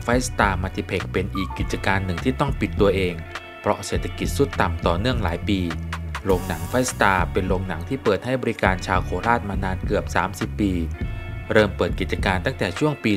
ไฟสตาร์มัลติเพล็กซ์เป็นอีกกิจการหนึ่งที่ต้องปิดตัวเองเพราะเศรษฐกิจทรุดต่ำต่อเนื่องหลายปีโรงหนังไฟสตาร์เป็นโรงหนังที่เปิดให้บริการชาวโคราชมานานเกือบ30ปีเริ่มเปิดกิจการตั้งแต่ช่วงปี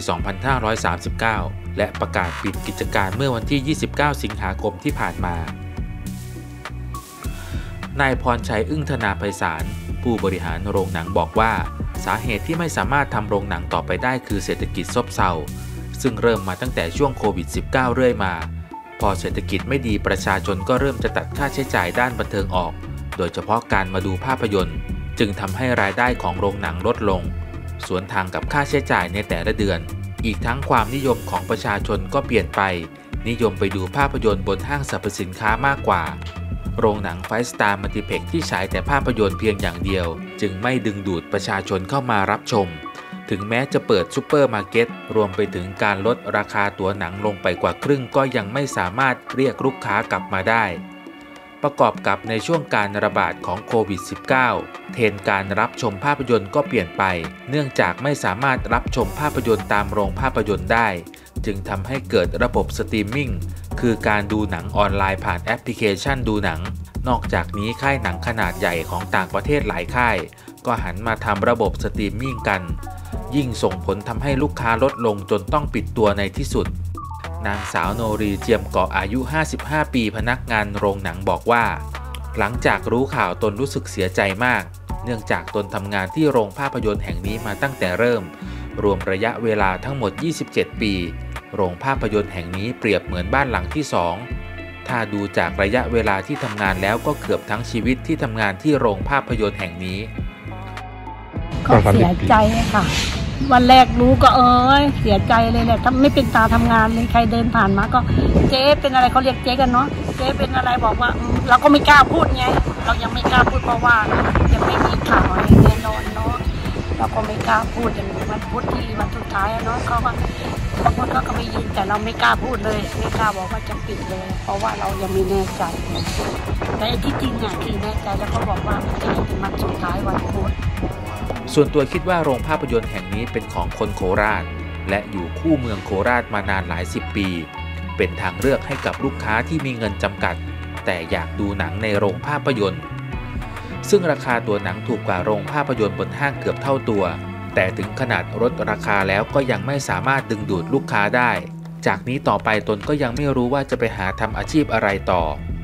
2539 และประกาศปิดกิจการเมื่อวันที่ 29 สิงหาคมที่ผ่านมานายพรชัย อึ้งธนาไพศาลผู้บริหารโรงหนังบอกว่าสาเหตุที่ไม่สามารถทำโรงหนังต่อไปได้คือเศรษฐกิจซบเซาซึ่งเริ่มมาตั้งแต่ช่วงโควิด -19 เรื่อยมาพอเศรษฐกิจไม่ดีประชาชนก็เริ่มจะตัดค่าใช้จ่ายด้านบันเทิงออกโดยเฉพาะการมาดูภาพยนตร์จึงทำให้รายได้ของโรงหนังลดลงสวนทางกับค่าใช้จ่ายในแต่ละเดือนอีกทั้งความนิยมของประชาชนก็เปลี่ยนไปนิยมไปดูภาพยนตร์บนห้างสรรพสินค้ามากกว่าโรงหนังไฟสตาร์มัลติเพล็กซ์ที่ฉายแต่ภาพยนตร์เพียงอย่างเดียวจึงไม่ดึงดูดประชาชนเข้ามารับชมถึงแม้จะเปิดซุปเปอร์มาร์เก็ตรวมไปถึงการลดราคาตั๋วหนังลงไปกว่าครึ่งก็ยังไม่สามารถเรียกลูกค้ากลับมาได้ประกอบกับในช่วงการระบาดของโควิด -19 เทรนด์การรับชมภาพยนตร์ก็เปลี่ยนไปเนื่องจากไม่สามารถรับชมภาพยนตร์ตามโรงภาพยนตร์ได้จึงทำให้เกิดระบบสตรีมมิ่งคือการดูหนังออนไลน์ผ่านแอปพลิเคชันดูหนังนอกจากนี้ค่ายหนังขนาดใหญ่ของต่างประเทศหลายค่ายก็หันมาทำระบบสตรีมมิ่งกันยิ่งส่งผลทำให้ลูกค้าลดลงจนต้องปิดตัวในที่สุดนางสาวโนรีเจียมเกาะอายุ 55 ปีพนักงานโรงหนังบอกว่าหลังจากรู้ข่าวตนรู้สึกเสียใจมากเนื่องจากตนทำงานที่โรงภาพยนตร์แห่งนี้มาตั้งแต่เริ่มรวมระยะเวลาทั้งหมด 27 ปีโรงภาพยนตร์แห่งนี้เปรียบเหมือนบ้านหลังที่2ถ้าดูจากระยะเวลาที่ทำงานแล้วก็เกือบทั้งชีวิตที่ทำงานที่โรงภาพยนตร์แห่งนี้ก็เสียใจค่ะวันแรกรู้ก็เสียใจเลยแหละถ้าไม่เป็นตาทำงานเลยใครเดินผ่านมาก็เจ๊เป็นอะไรเขาเรียกเจ๊กันเนาะเจ๊เป็นอะไรบอกว่าเราก็ไม่กล้าพูดไงเรายังไม่กล้าพูดเพราะว่ายังไม่มีข่าวอะไรแน่นอนเนาะเราก็ไม่กล้าพูดอย่างวันพุธที่วันสุดท้ายเนาะเขาก็บางคนก็ไม่ยินแต่เราไม่กล้าพูดเลยไม่กล้าบอกว่าจะปิดเลยเพราะว่าเรายังไม่แน่ใจแต่ที่จริงอ่ะคือแน่ใจแล้วก็บอกว่ามันจะเป็นวันสุดท้ายวันพุธส่วนตัวคิดว่าโรงภาพยนตร์แห่งนี้เป็นของคนโคราชและอยู่คู่เมืองโคราชมานานหลาย10 ปีเป็นทางเลือกให้กับลูกค้าที่มีเงินจำกัดแต่อยากดูหนังในโรงภาพยนตร์ซึ่งราคาตัวหนังถูกกว่าโรงภาพยนตร์บนห้างเกือบเท่าตัวแต่ถึงขนาดลดราคาแล้วก็ยังไม่สามารถดึงดูดลูกค้าได้จากนี้ต่อไปตนก็ยังไม่รู้ว่าจะไปหาทำอาชีพอะไรต่อ